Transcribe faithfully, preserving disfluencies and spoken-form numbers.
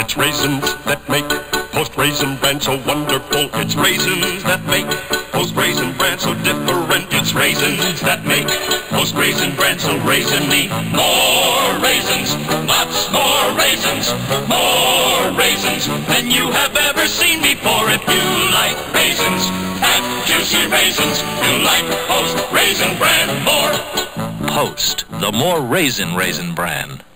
It's raisins that make Post Raisin Bran so wonderful. It's raisins that make Post Raisin Bran so different. It's raisins that make Post Raisin Bran so raisiny. More raisins, lots more raisins, more raisins than you have ever seen before. If you like raisins and juicy raisins, you like Post Raisin Bran more. Post, the more raisin Raisin Bran.